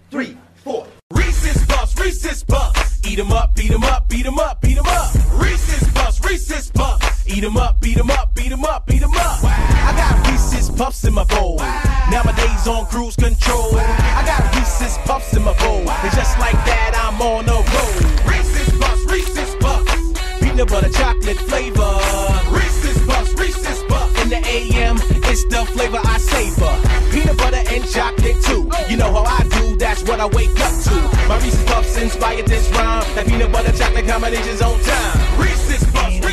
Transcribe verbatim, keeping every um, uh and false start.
three, four. Reese's Puffs, Reese's Puffs. Eat 'em up, beat 'em up, beat 'em up, beat 'em up. Reese's Puffs, Reese's Puffs. Eat 'em up, beat 'em up, beat 'em up, beat 'em up. Wow. I got Reese's Puffs in my bowl. Wow. Nowadays on cruise control. Wow. I got Reese's Puffs in my bowl. Wow. And just like that, I'm on the road. Reese's Puffs, Reese's Puffs. Peanut butter chocolate flavor. Reese's Puffs, Reese's Puffs. In the A M, it's the flavor I savor. Peanut butter and chocolate too. You know how I do, that's what I wake up to. My Reese's Puffs inspired this rhyme. That peanut butter chocolate combination's on time. Reese's Puffs.